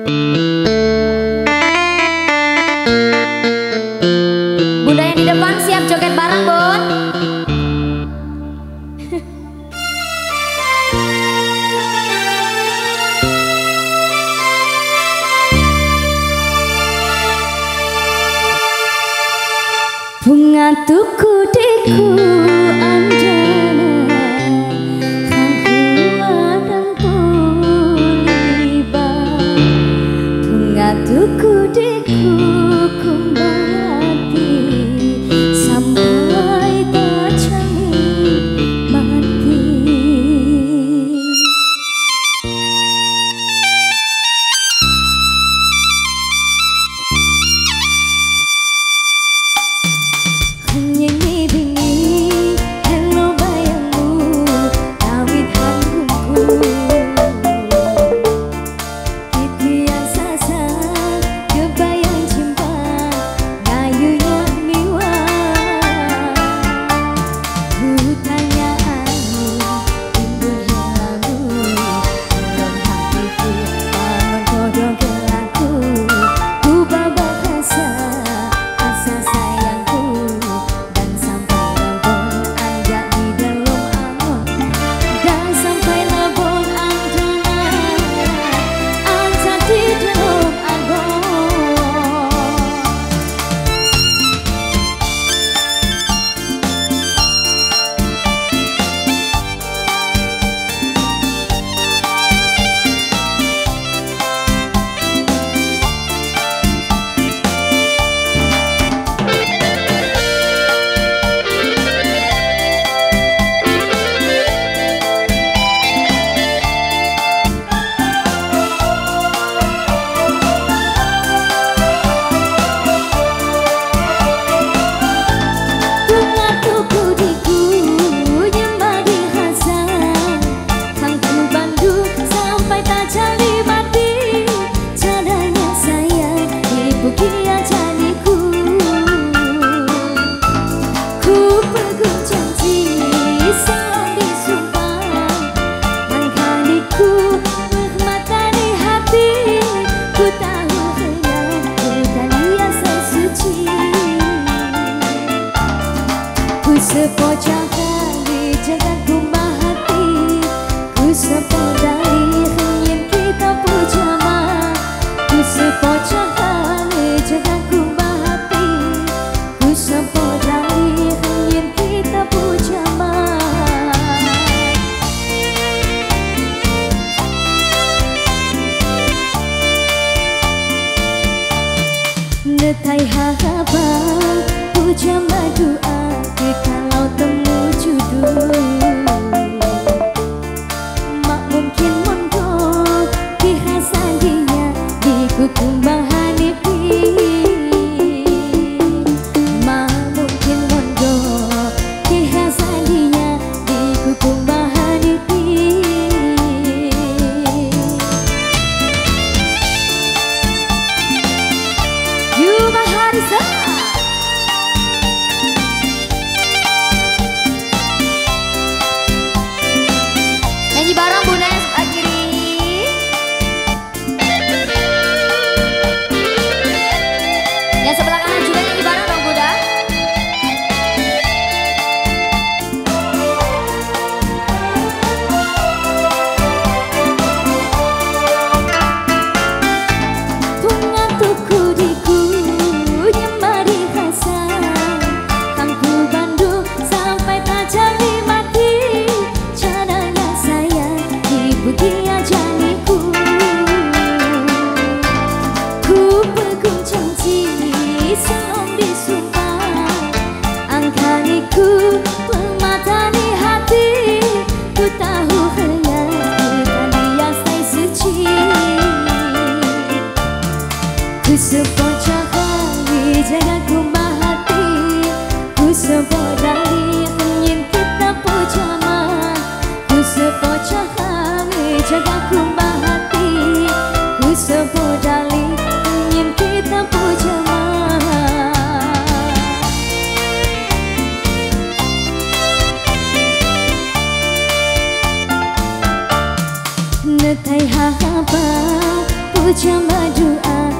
Bunda yang di depan siap joget bareng, Bun. Bunga tuku deku anjana kangkuan puliba. Bunga tuku deku kumbati sampai tajami mati. Nyanyi bingi hello bayangmu kawit hanggungku. Titian sasa kebayang cinta ngayunya miwa. Ku tanya anu timbul hilamu dalam hatiku bangun kodong gelaku. Ku babak rasa asa sayangku. Sepojok kali jangan kumbah hati. Ku sepodali ingin kita pujama. Ku sepojok kali jangan kumbah hati. Ku sepodali ingin kita pujama. Netai harapang pujama doa kalau temu judul. Mak mungkin mondok di hasandinya di kukumbang hanipi. Mak mungkin mondok di hasandinya di kukumbang hanipi. Yuma Harisa nyanyi bareng Bunda yang sebelah kiri. Yang sebelah kanan juga nyanyi bareng dong Bunda. Bunga tuku diku nyembari rasa kangku Bandung sampai tajam di mati. Caranya sayang diputia janiku. Ku pegung janji sebelum disumpah. Angkaniku pematani hati. Ku tahu hanya dia say suci. Ku sepojok kali jangan kumbah hati. Ku sepodali ingin kita pujama. Ku sepojok kali jangan kumbah hati. Ku sepodali ingin kita pujama. Netai harapang ucap doa